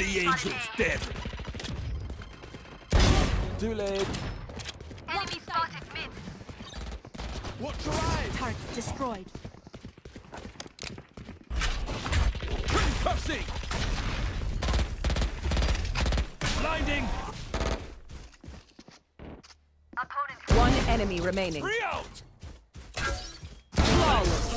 The angel's dead. Too late. Enemy spotted mid. Watch your eyes. Target destroyed. Pussy. Blinding. Opponent. One enemy remaining. Free out. Flawless.